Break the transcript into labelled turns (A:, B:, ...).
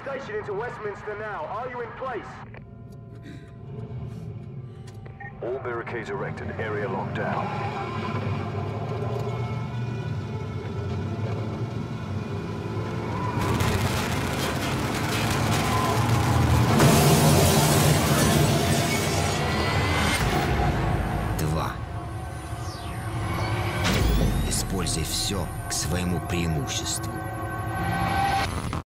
A: station into Westminster now. Are you in place?
B: All barricades erected. Area locked down.
C: Используй все к своему преимуществу.